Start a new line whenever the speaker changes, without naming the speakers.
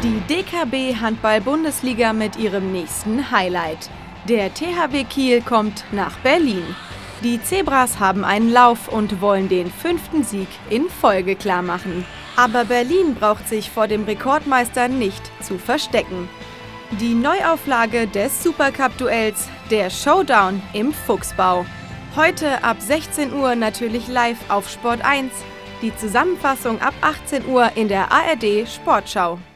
Die DKB Handball-Bundesliga mit ihrem nächsten Highlight. Der THW Kiel kommt nach Berlin. Die Zebras haben einen Lauf und wollen den 5. Sieg in Folge klarmachen. Aber Berlin braucht sich vor dem Rekordmeister nicht zu verstecken. Die Neuauflage des Supercup-Duells, der Showdown im Fuchsbau. Heute ab 16 Uhr natürlich live auf Sport 1. Die Zusammenfassung ab 18 Uhr in der ARD Sportschau.